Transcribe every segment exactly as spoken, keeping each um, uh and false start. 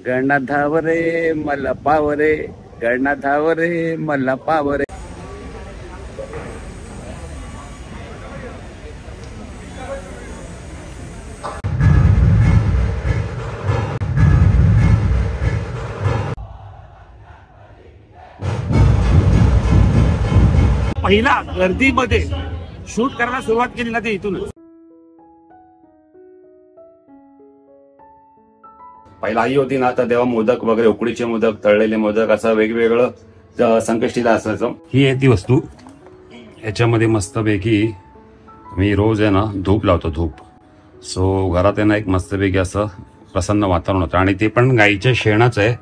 गणना धाव रे मला पाव रे, गणना धाव रे मला पाव रे. पहिला गर्दीमध्ये शूट करायला सुरुवात केली ना ते इथूनच. पहिला आई होती ना तर तेव्हा मोदक वगैरे, उकडीचे मोदक, तळलेले मोदक असं वेगवेगळं संकष्टीला असायचं. ही आहे ती वस्तू. याच्यामध्ये मस्तपैकी मी रोज आहे ना धूप लावतो, धूप. सो घरात आहे ना एक मस्तपैकी असं प्रसन्न वातावरण होतं आणि ते पण गाईच्या शेणाचं आहे.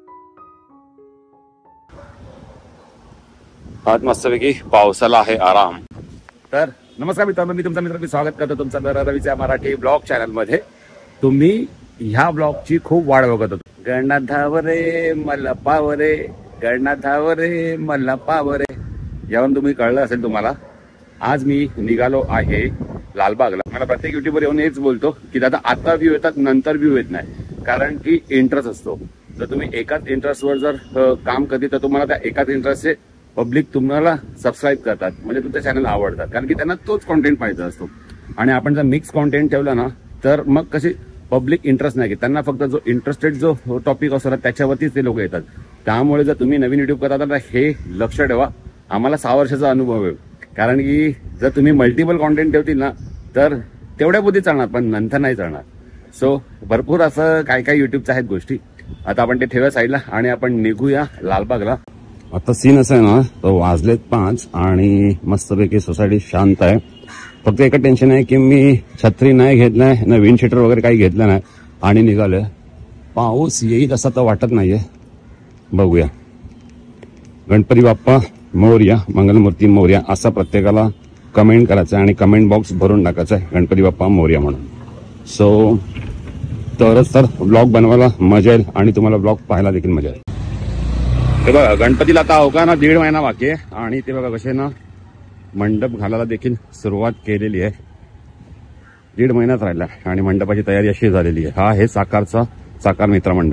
आज मस्तपैकी पावसाला आहे आराम. तर नमस्कार मित्रांनो, मी तुमचा मित्र मी स्वागत करतो तुमचं रवीच्या मराठी ब्लॉग चॅनल मध्ये. तुम्ही ह्या ब्लॉगची खूप वाट बघत होतो. गणना धाव रे मला पाव रे, गणना धाव रे मला पाव रे. यावरून तुम्ही कळलं असेल तुम्हाला, आज मी निघालो आहे लालबागला. मला प्रत्येक युट्यूबर येऊन हेच बोलतो की दादा आता व्ह्यू येतात, नंतर व्ह्यू येत नाही, कारण की इंटरेस्ट असतो. जर तुम्ही एकाच इंटरेस्टवर जर काम करते तर तुम्हाला त्या एकाच इंटरेस्टचे पब्लिक तुम्हाला सबस्क्राईब करतात, म्हणजे तुमचं चॅनल आवडतात, कारण की त्यांना तोच कॉन्टेंट पाहिजे असतो. आणि आपण जर मिक्स कॉन्टेंट ठेवला ना तर मग कशी पब्लिक इंटरेस्ट नाही घेत, त्यांना फक्त जो इंटरेस्टेड जो टॉपिक असतो ना त्याच्यावरतीच ते लोक येतात. त्यामुळे जर तुम्ही नवीन युट्यूब करता तर हे लक्ष ठेवा, आम्हाला सहा वर्षाचा अनुभव आहे. कारण की जर तुम्ही मल्टिपल कॉन्टेंट ठेवतील ना तर तेवढ्या बुद्धी चालणार, पण नंतर नाही चालणार. सो भरपूर असं काय काय युट्यूबच्या आहेत गोष्टी. आता आपण ते ठेवूया साईडला आणि आपण निघूया लालबागला. आता सीन असं आहे ना, तो वाजलेत पाच आणि मस्तपैकी सोसायटी शांत आहे. फक्त एकच टेन्शन आहे की मी छत्री नाही घेतलाय ना, विंड शीटर वगैरे काही घेतलं नाही आणि निघालोय. पाऊस येईल असं तर वाटत नाहीये, बघूया. गणपती बाप्पा मोरया, मंगलमूर्ती मोरया असं प्रत्येकाला कमेंट करायचं आणि कमेंट बॉक्स भरून टाकायचं आहे गणपती बाप्पा मोरया म्हणून. सो तरच तर ब्लॉग बनवायला मजा येईल आणि तुम्हाला ब्लॉग पाहायला देखील मजा येईल. ते बघा गणपतीला आता अवघा ना दीड महिना बाकी आहे आणि ते बघा कसे ना मंडप घालायला देखील सुरुवात केलेली आहे. दीड महिन्यात राहिला आणि मंडपाची तयारी अशी झालेली आहे. हा आहे साकारचा साकार मित्र मंडळ.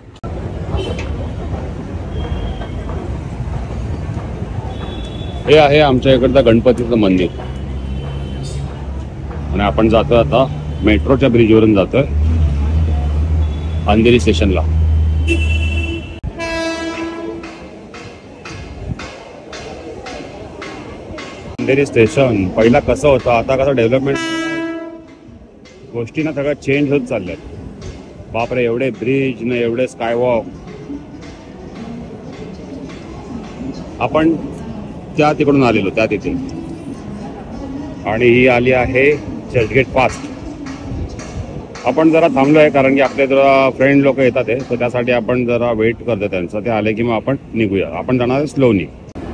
हे आहे आमच्या इकडचं गणपतीचं मंदिर आणि आपण जातोय आता मेट्रोच्या ब्रिजवरून जातोय अंधेरी स्टेशनला. अंधेरी स्टेशन पहिला कसं होतं, आता कसं डेव्हलपमेंट गोष्टी ना सगळ्या चेंज होत चालल्यात. बापरे, एवढे ब्रिज ना, एवढे स्कायवॉक. आपण त्या तिकडून आलेलो त्या तिथे आणि ही आली आहे चर्चगेट फास्ट. आपण जरा थांबलोय कारण की आपले जरा फ्रेंड लोक येतात आहे, तर त्यासाठी आपण जरा वेट करतो त्यांचं. ते आले की मग आपण निघूया. आपण जाणार स्लोनी.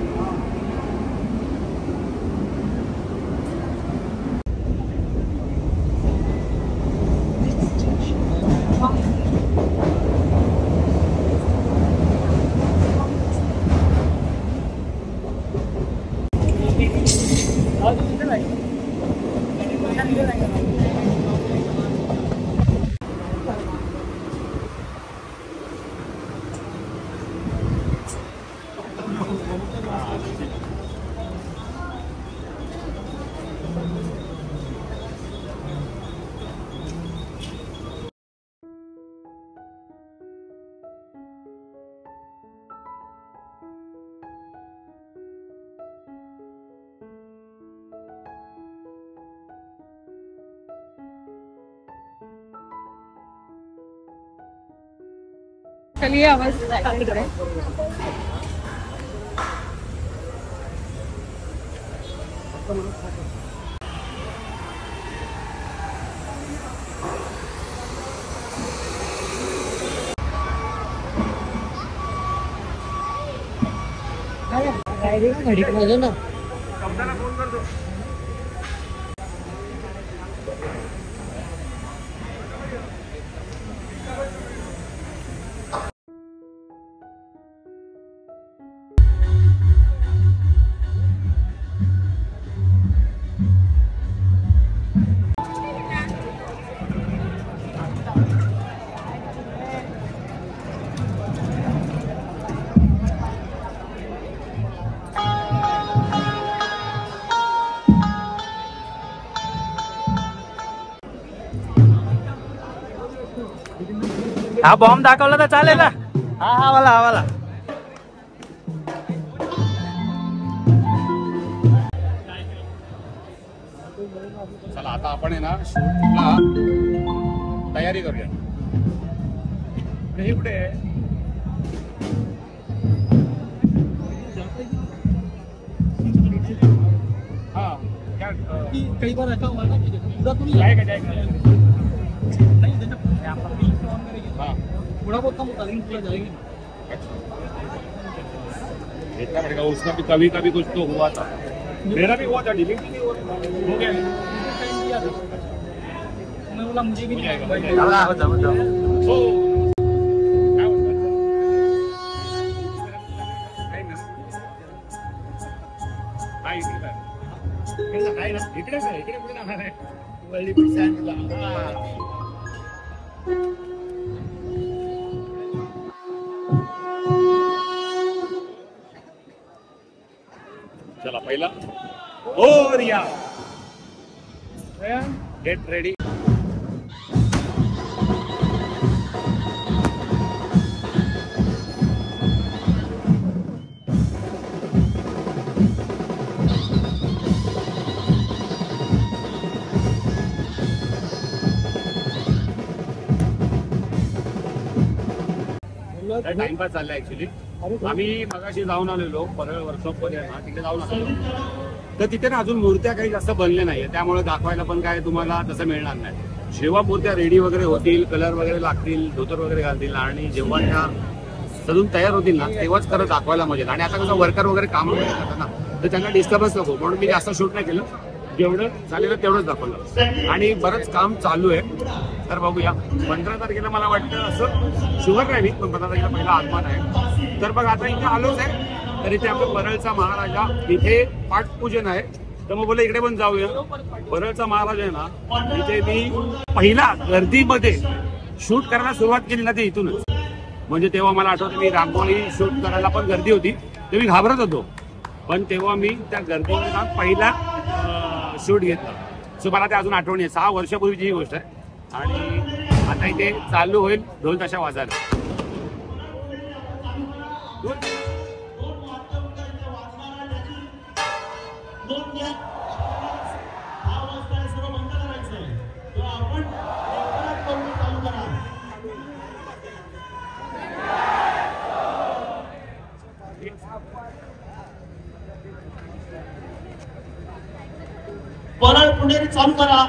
चलिए आवाज करें. घड़ी को ना फोन कर दो. हा बॉम्ब दाखवला तर चालेल ना. हा हा वाला हा वाला. चला आता आपण आहे ना शूटला तयारी करूया. हे कुठे आहे? हा कई बार ऐसा हुआ ना कि पूरा तो नहीं जाएगा जाएगा नहीं देना हाँ थोड़ा बहुत कम होता लेकिन पूरा जाएगी. देखना पड़ेगा. उसका भी कभी कभी कुछ तो हुआ था. मेरा भी हुआ था. डिलीट नहीं हो गया. मैं बोला मुझे भी नहीं आएगा. इकडे इकडे कुठे जाणार आहे? वळली चला पहिला ओ रिया गेट रेडी. टाइमपास चालला ऍक्च्युली. आम्ही मगाशी जाऊन आलेलो परळ वर्कशॉप मध्ये ना तिकडे जाऊन आलेलो. तर तिथे ना अजून मूर्त्या काही जास्त बनल्या नाहीये त्यामुळे दाखवायला पण काय तुम्हाला तसं मिळणार नाही. जेव्हा मूर्त्या रेडी वगैरे होतील कलर वगैरे लागतील धोतर वगैरे घालतील आणि जेव्हा त्या सजून तयार होतील ना तेव्हाच खरं दाखवायला मजा. आणि आता कसं वर्कर वगैरे काम वगैरे करतात ना तर त्यांना डिस्टर्बन्स नको म्हणून मी जास्त शूट नाही केलं. जेवढं झालेलं तेवढंच दाखवलं. आणि बरंच काम चालू आहे. तर बघूया पंधरा तारखेला मला वाटतं असं शुगर नाही पण पंधरा तारखेला पहिला आगमन आहे. तर बघ आता इथे आलोच आहे. तर इथे आपल्या परळचा महाराजा इथे पाठपूजन आहे. तर मग बोला इकडे पण जाऊया. परळचा महाराज आहे ना इथे मी पहिला गर्दीमध्ये शूट करायला सुरुवात केली ना ते इथूनच. म्हणजे तेव्हा मला आठवतं मी रांगोळी शूट करायला पण गर्दी होती ते मी घाबरत होतो. पण तेव्हा मी त्या गर्दीमध्ये जाऊन पहिला शूट घेतला. सो मला ते अजून आठवण आहे. सहा वर्षापूर्वीची ही गोष्ट आहे. आणि आता इथे चालू होईल ढोल ताशा वाजायला. परळ पुणेरी चालू करा.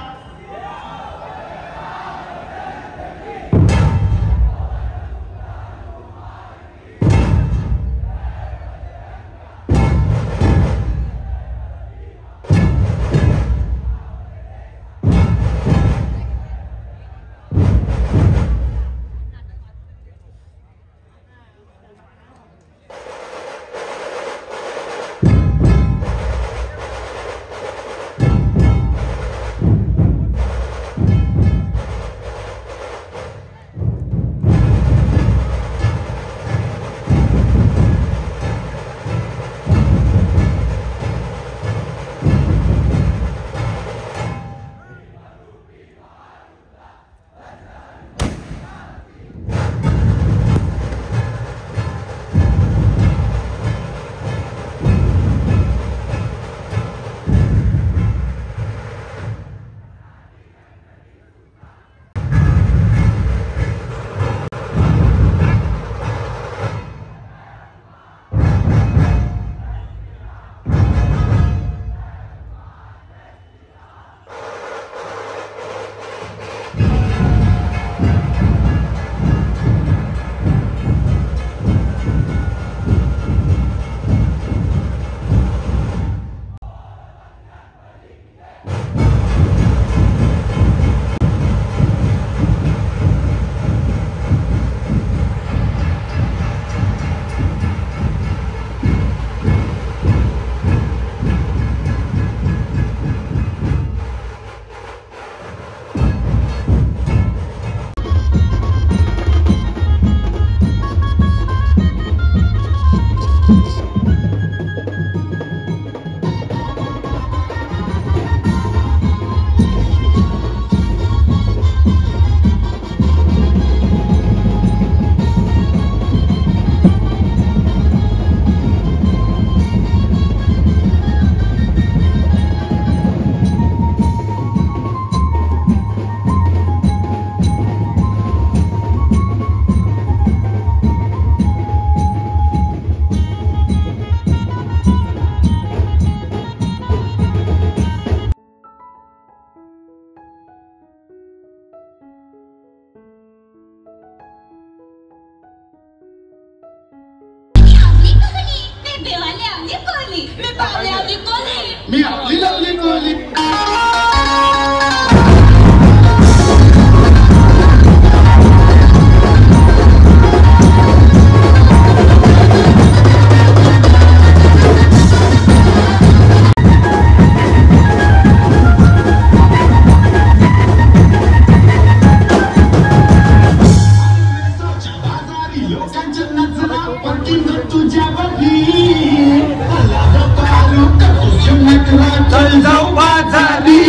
आपली कोली मी पावले आपली कोली मी आपली लावली कोली चल जाऊ बाजारी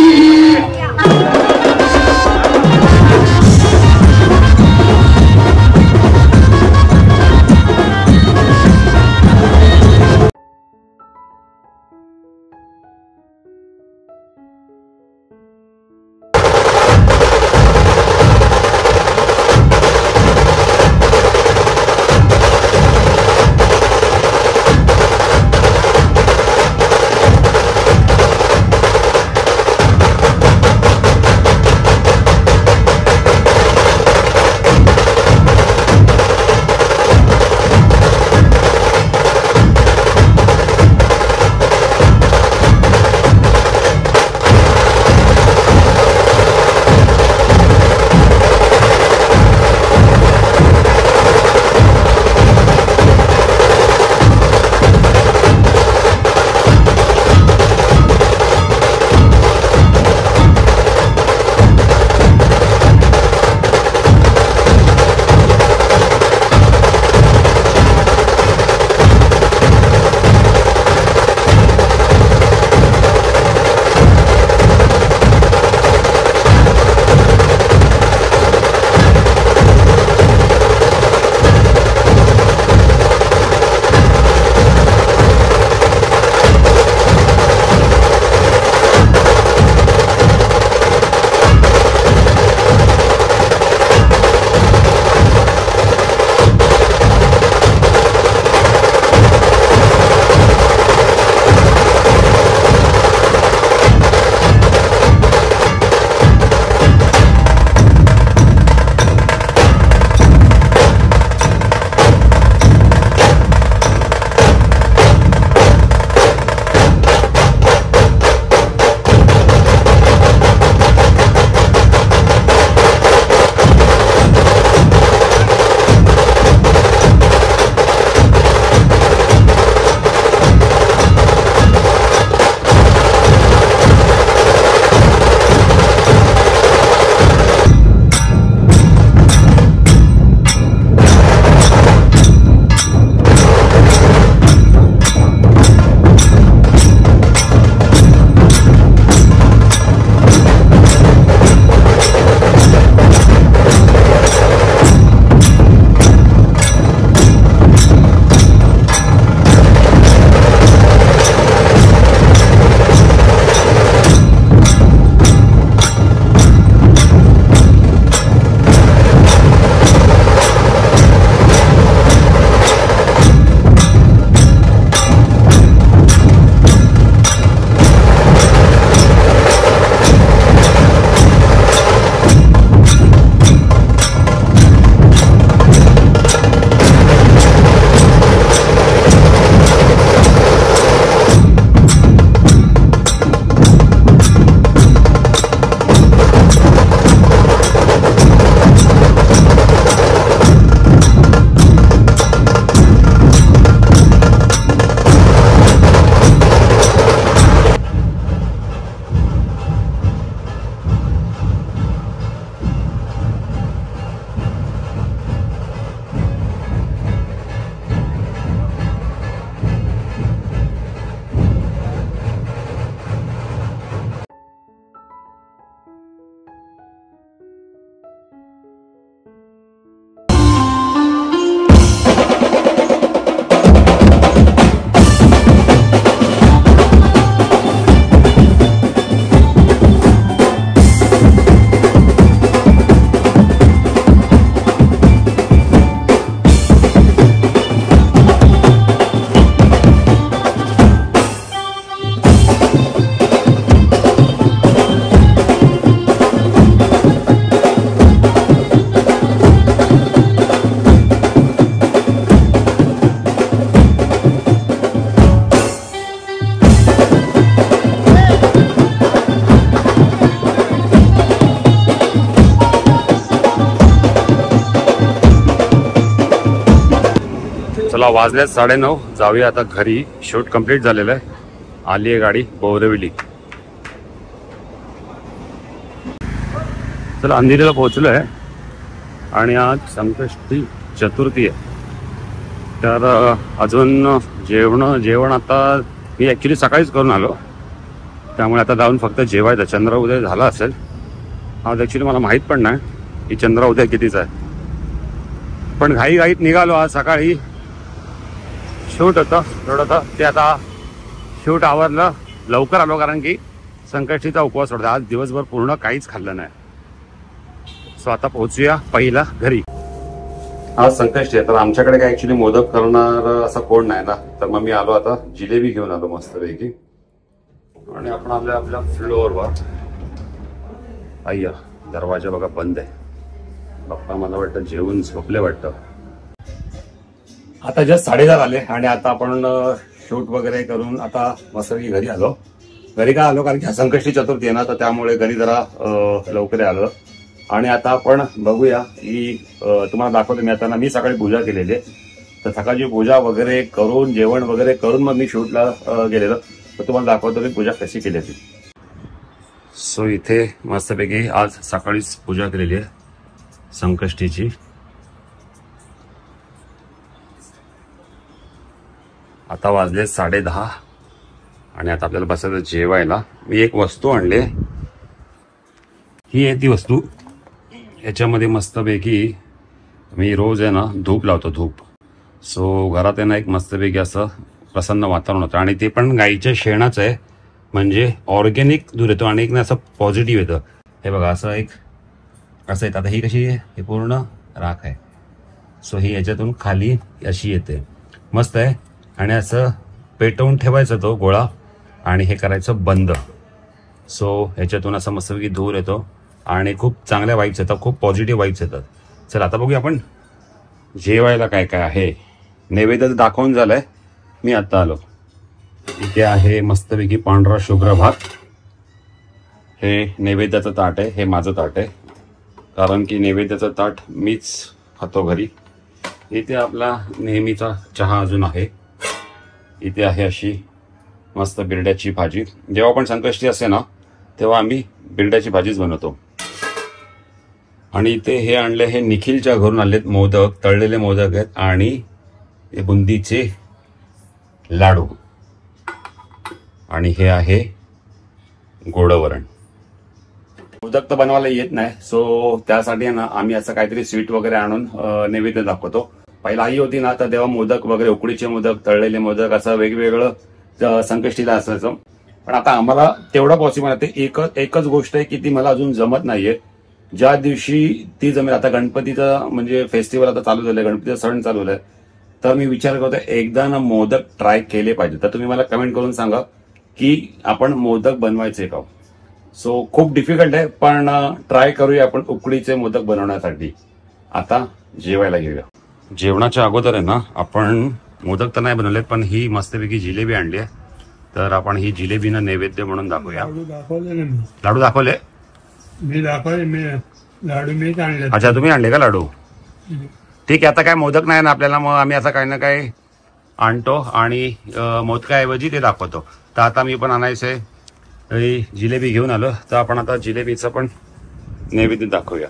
चला वाजल्यात साडेनऊ, जाऊया आता घरी. शूट कंप्लीट झालेलं आहे. आली आहे गाडी बोरिवली. चला अंधेरीला पोहोचलोय आणि आज संकष्टी चतुर्थी आहे. तर अजून जेवण जेवण आता मी ॲक्च्युली सकाळीच करून आलो, त्यामुळे आता जाऊन फक्त जेवायचं. चंद्र उदय झाला असेल आज. ॲक्च्युली मला माहीत पण नाही की चंद्र उदय कितीच आहे, पण घाई घाईत निघालो. आज सकाळी शूट होतं थोडं होतं ते, आता शूट आवरलं, लवकर आलो कारण की संकष्टीचा उपवास होता. आज दिवसभर पूर्ण काहीच खाल्लं नाही. सो आता पोहोचूया पहिला घरी. आज संकष्टी आहे तर आमच्याकडे काय ॲक्च्युली मोदक करणार असं कोण नाही ना, तर मग मी आलो आता जिलेबी घेऊन आलो मस्तपैकी. आणि आपण आपल्या आपल्या फ्लोअरवर. अय्या दरवाजा बघा बंद आहे. पप्पा मला वाटतं जेवून झोपले वाटतं. आता जस्ट साडेदहा आले आणि आता आपण शूट वगैरे करून आता मस्तपैकी घरी आलो. घरी का आलो कारण की संकष्टी चतुर्थी आहे ना, तर त्यामुळे घरी जरा लवकर आलो. आणि आता आपण बघूया की तुम्हाला दाखवतो मी. आता ना मी सकाळी पूजा केलेली आहे, तर सकाळची पूजा वगैरे करून जेवण वगैरे करून मग मी शूटला गेलेलो. तर तुम्हाला दाखवतो मी पूजा कशी केली होती. सो इथे मस्तपैकी आज सकाळीच पूजा केलेली आहे संकष्टीची. आता वाजले साडे दहा आणि आता आपल्याला बसायचं जेवायला. मी एक वस्तू आणली, ही आहे ती वस्तू. याच्यामध्ये मस्तपैकी मी रोज आहे ना धूप लावतो, धूप. सो घरात आहे ना एक मस्तपैकी असं प्रसन्न वातावरण होतं आणि ते पण गाईच्या शेणाचं आहे, म्हणजे ऑर्गॅनिक दूध येतो आणि एक ना असं पॉझिटिव्ह येतं. हे बघा असं एक असं येतं. आता ही कशी आहे, हे पूर्ण राख आहे. सो ही याच्यातून खाली अशी येते, मस्त आहे. आणि असं पेटवून ठेवायचा तो गोळा आणि हे करायचं बंद. सो ह्याच्यातून असं मस्तपैकी धूर येतो आणि खूप चांगल्या वाईब्स येतात, खूप पॉझिटिव्ह वाईब्स येतात. चला आता बघूया आपण जेवायला काय काय आहे. नैवेद्य दाखवून झालंय, मी आता आलो. इथे आहे मस्तपैकी पांढरा शुभ्र भात. हे नैवेद्याचं ताट आहे, हे माझं ताट आहे कारण की नैवेद्याचं ताट मीच खातो घरी. इथे आपला नेहमीचा चहा अजून आहे. इथे आहे अशी मस्त बिरड्याची भाजी. जेव्हा पण संकष्टी असते ना तेव्हा आम्ही बिरड्याची भाजीच बनवतो. आणि इथे हे आणले, हे निखिलच्या घरून आणलेत मोदक, तळलेले मोदक आहेत आणि हे बुंदीचे लाडू. आणि हे आहे गोडवरण. मोदक तर बनवायला येत नाही, सो त्यासाठी ना आम्ही असं काहीतरी स्वीट वगैरे आणून नैवेद्य दाखवतो. पहिला आई होती ना तर तेव्हा मोदक वगैरे, उकडीचे मोदक, तळलेले मोदक असं वेगवेगळं संकष्टीला असायचं. पण आता आम्हाला तेवढं पॉसिबल आहे. ते एकच एकच गोष्ट आहे की ती मला अजून जमत नाहीये. ज्या दिवशी ती जमेल, आता गणपतीचं म्हणजे फेस्टिवल आता चालू झालंय, गणपतीचा सण चालू झालाय, तर मी विचार करतो एकदा ना मोदक ट्राय केले पाहिजे. तर तुम्ही मला कमेंट करून सांगा की आपण मोदक बनवायचे का. सो खूप डिफिकल्ट आहे पण ट्राय करूया आपण उकडीचे मोदक बनवण्यासाठी. आता जेवायला घेऊया. जेवणाच्या अगोदर आहे ना आपण मोदक तर नाही बनवलेत, पण ही मस्तपैकी जिलेबी आणली आहे. तर आपण ही जिलेबीनं नैवेद्य म्हणून दाखवूया. लाडू दाखवले ना मी. लाडू दाखवले मी दाखवले मी लाडू मीच आणले. अच्छा तुम्ही आणले का लाडू. ठीक आहे. आता काय मोदक नाही ना आपल्याला, मग आम्ही असं काही ना काही आणतो आणि मोदकाऐवजी ते दाखवतो. तर आता मी पण आणायचंय जिलेबी घेऊन आलो, तर आपण आता जिलेबीचं पण नैवेद्य दाखवूया.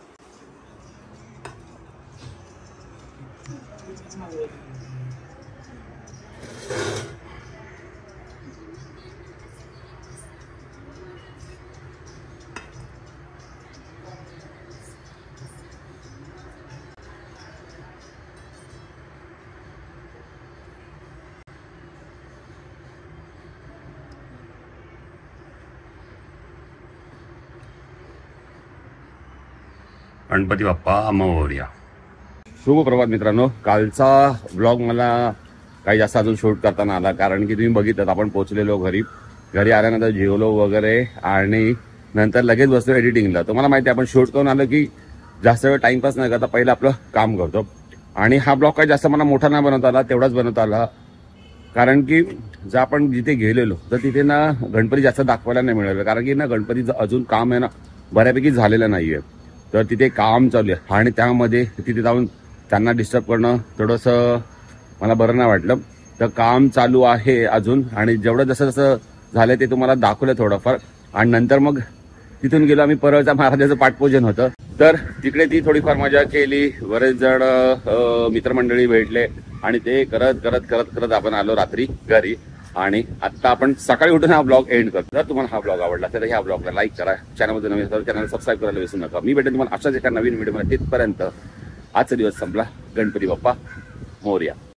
गणपती बाप्पा मोरया. शुभ प्रभात मित्रांनो. कालचा व्लॉग मला काही जास्त अजून शूट करताना आला कारण की तुम्ही बघितलं आपण पोहोचलेलो घरी. घरी आल्यानंतर जेवलो वगैरे आणि नंतर लगेच बसलो एडिटिंगला. तुम्हाला माहिती आहे आपण शूट करून आलं की जास्त वेळ टाइमपास नाही करता, पहिलं आपलं काम करतो. आणि हा ब्लॉग काही जास्त मला मोठा नाही बनवता आला, तेवढाच बनवता आला कारण की जर आपण जिथे गेलेलो तर तिथे ना गणपती जास्त दाखवायला नाही मिळालं कारण की ना गणपतीचं अजून काम आहे ना बऱ्यापैकी झालेलं नाहीये. तर तिथे काम चालू आहे आणि त्यामध्ये तिथे जाऊन त्यांना डिस्टर्ब करणं थोडंसं मला बरं नाही वाटलं. तर काम चालू आहे अजून आणि जेवढं जसं जसं झालंय ते तुम्हाला दाखवलं थोडंफार. आणि नंतर मग तिथून गेलो आम्ही. परळच्या महाराजाचं पाठपूजन होतं तर तिकडे ती थोडीफार मजा केली. बरेच जण मित्रमंडळी भेटले आणि ते करत करत करत करत आपण आलो रात्री घरी. आणि आता आपण सकाळी उठून हा ब्लॉग एंड करतो. जर तुम्हाला हा ब्लॉग आवडला तर ह्या ब्लॉगला लाईक करा. चॅनलमध्ये नवीन असेल चॅनल सबस्क्राईब करायला विसरू नका. मी भेटेन तुम्हाला अशाच एका नवीन व्हिडिओमध्ये. तिथपर्यंत आजचा दिवस संपला. गणपती बाप्पा मोरया.